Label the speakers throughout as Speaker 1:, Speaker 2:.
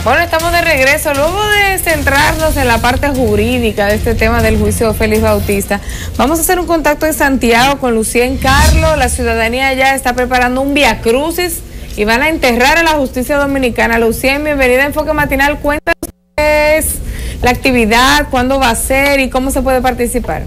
Speaker 1: Bueno, estamos de regreso. Luego de centrarnos en la parte jurídica de este tema del juicio de Félix Bautista, vamos a hacer un contacto en Santiago con Lucien Carlos. La ciudadanía ya está preparando un viacrucis y van a enterrar a la justicia dominicana. Lucien, bienvenida a Enfoque Matinal. Cuéntanos qué es la actividad, cuándo va a ser y cómo se puede participar.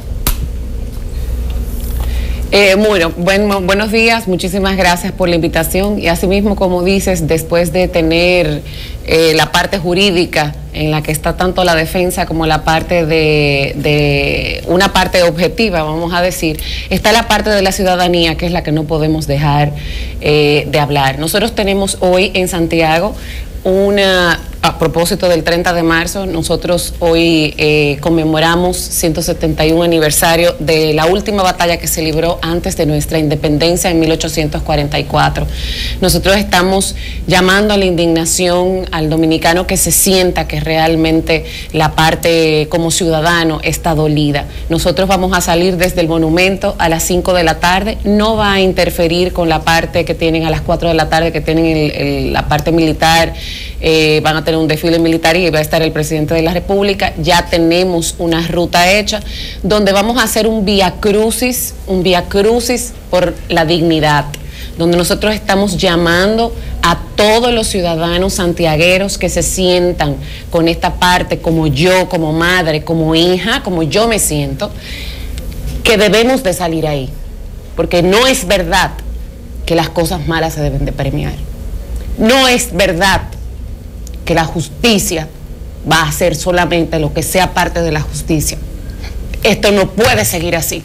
Speaker 2: Buenos días, muchísimas gracias por la invitación y asimismo, como dices, después de tener la parte jurídica en la que está tanto la defensa como la parte de una parte objetiva, vamos a decir, está la parte de la ciudadanía, que es la que no podemos dejar de hablar. Nosotros tenemos hoy en Santiago a propósito del 30 de marzo, nosotros hoy conmemoramos 171 aniversario de la última batalla que se libró antes de nuestra independencia en 1844. Nosotros estamos llamando a la indignación al dominicano que se sienta que realmente la parte como ciudadano está dolida. Nosotros vamos a salir desde el monumento a las 5 de la tarde, no va a interferir con la parte que tienen a las 4 de la tarde, que tienen la parte militar. Van a tener un desfile militar y va a estar el presidente de la República. Ya tenemos una ruta hecha donde vamos a hacer un viacrucis por la dignidad, donde nosotros estamos llamando a todos los ciudadanos santiagueros que se sientan con esta parte, como yo, como madre, como hija, como yo me siento, que debemos de salir ahí, porque no es verdad que las cosas malas se deben de premiar. No es verdad que la justicia va a hacer solamente lo que sea parte de la justicia. Esto no puede seguir así.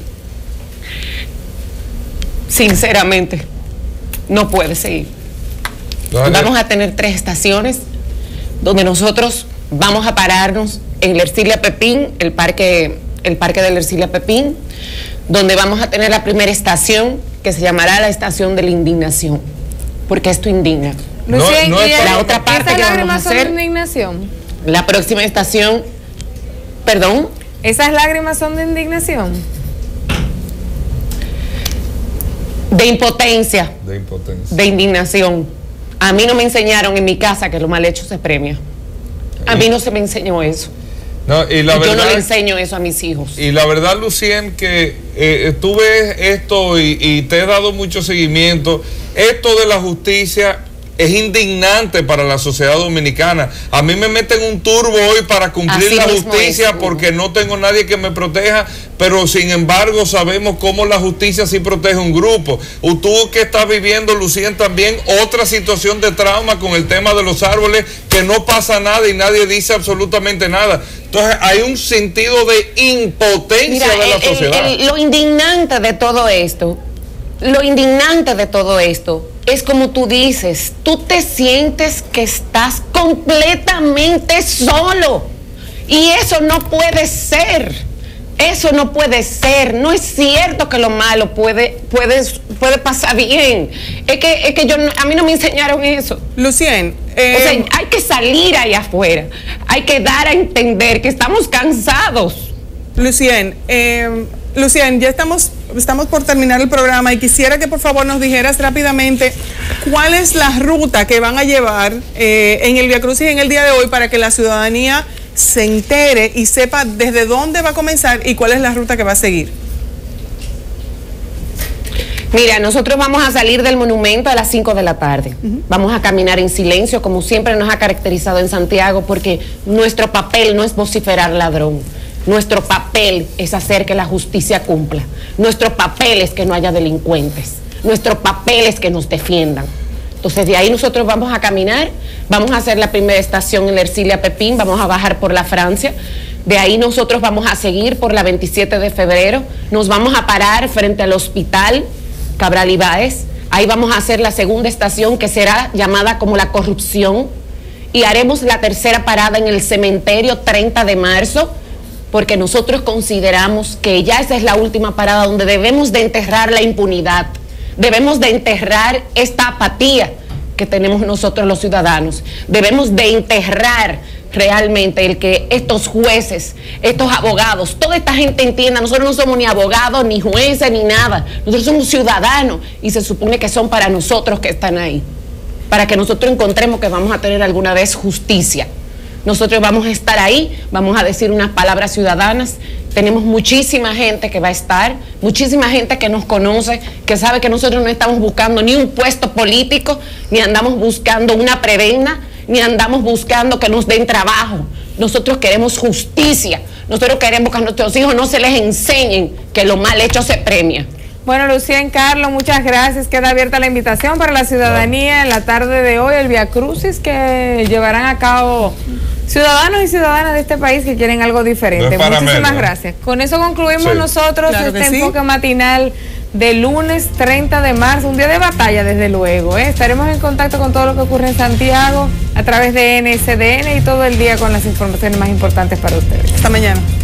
Speaker 2: Sinceramente, no puede seguir. Vamos a tener 3 estaciones donde nosotros vamos a pararnos en la Ercilia Pepín, el parque de la Ercilia Pepín, donde vamos a tener la primera estación que se llamará la estación de la indignación, porque esto indigna.
Speaker 1: Lucien,
Speaker 2: la otra parte que vamos a hacer,
Speaker 1: de indignación.
Speaker 2: La próxima estación, perdón.
Speaker 1: ¿Esas lágrimas son de indignación?
Speaker 2: De impotencia. De indignación. A mí no me enseñaron en mi casa que lo mal hecho se premia. A mí no se me enseñó eso.
Speaker 3: No, y la verdad,
Speaker 2: yo no le enseño eso a mis hijos.
Speaker 3: Y la verdad, Lucien, que tú ves esto y te he dado mucho seguimiento. Esto de la justicia es indignante para la sociedad dominicana. A mí me meten un turbo hoy para cumplir la justicia porque no tengo nadie que me proteja, pero sin embargo sabemos cómo la justicia sí protege un grupo. Tú que estás viviendo, Lucien, también otra situación de trauma con el tema de los árboles, que no pasa nada y nadie dice absolutamente nada. Entonces hay un sentido de impotencia de la sociedad.
Speaker 2: Lo indignante de todo esto, es como tú dices, tú te sientes que estás completamente solo. Y eso no puede ser. Eso no puede ser. No es cierto que lo malo puede pasar bien. Es que a mí no me enseñaron eso.
Speaker 1: Lucien,
Speaker 2: o sea, hay que salir allá afuera. Hay que dar a entender que estamos cansados.
Speaker 4: Lucien, ya estamos por terminar el programa y quisiera que por favor nos dijeras rápidamente cuál es la ruta que van a llevar en el viacrucis en el día de hoy para que la ciudadanía se entere y sepa desde dónde va a comenzar y cuál es la ruta que va a seguir.
Speaker 2: Mira, nosotros vamos a salir del monumento a las 5 de la tarde. Vamos a caminar en silencio, como siempre nos ha caracterizado en Santiago, porque nuestro papel no es vociferar ladrón. Nuestro papel es hacer que la justicia cumpla. Nuestro papel es que no haya delincuentes. Nuestro papel es que nos defiendan. Entonces, de ahí nosotros vamos a caminar, vamos a hacer la primera estación en la Ercilia Pepín, vamos a bajar por la Francia. De ahí nosotros vamos a seguir por la 27 de febrero, nos vamos a parar frente al hospital Cabral Ibáez. Ahí vamos a hacer la segunda estación, que será llamada como la corrupción, y haremos la tercera parada en el cementerio 30 de marzo, porque nosotros consideramos que ya esa es la última parada donde debemos de enterrar la impunidad, debemos de enterrar esta apatía que tenemos nosotros los ciudadanos, debemos de enterrar realmente el que estos jueces, estos abogados, toda esta gente entienda, nosotros no somos ni abogados, ni jueces, ni nada, nosotros somos ciudadanos y se supone que son para nosotros que están ahí, para que nosotros encontremos que vamos a tener alguna vez justicia. Nosotros vamos a estar ahí, vamos a decir unas palabras ciudadanas. Tenemos muchísima gente que va a estar, muchísima gente que nos conoce, que sabe que nosotros no estamos buscando ni un puesto político, ni andamos buscando una prebenda, ni andamos buscando que nos den trabajo. Nosotros queremos justicia. Nosotros queremos que a nuestros hijos no se les enseñen que lo mal hecho se premia.
Speaker 1: Bueno, Lucien Carlos, muchas gracias. Queda abierta la invitación para la ciudadanía en la tarde de hoy, el Via Crucis que llevarán a cabo ciudadanos y ciudadanas de este país que quieren algo diferente. Muchísimas gracias. Con eso concluimos nosotros este enfoque matinal de lunes 30 de marzo, un día de batalla desde luego. Estaremos en contacto con todo lo que ocurre en Santiago a través de NSDN y todo el día con las informaciones más importantes para ustedes.
Speaker 4: Hasta mañana.